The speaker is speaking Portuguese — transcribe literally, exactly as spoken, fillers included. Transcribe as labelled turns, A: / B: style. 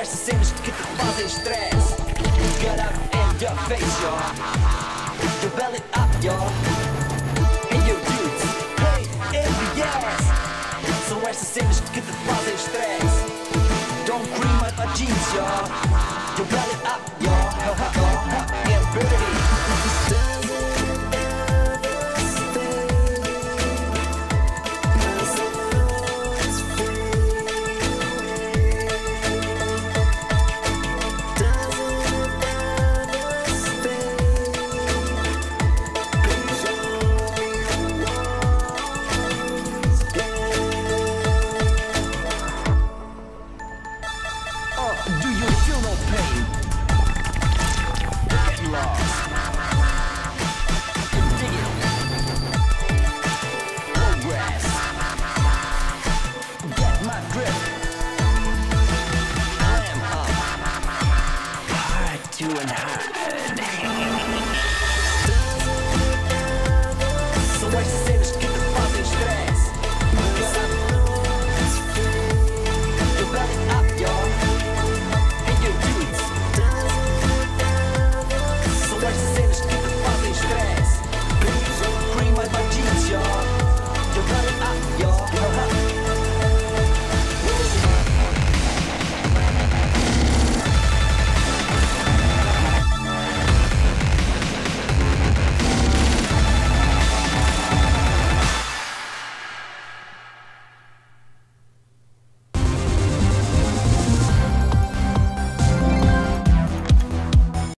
A: estas cenas que te fazem stress. Get up in your face, yo. Your belly up, yo. Hey, you dudes. Hey, M B S. São estas cenas que te fazem stress. Don't cream my jeans, yo. Your belly up, yo.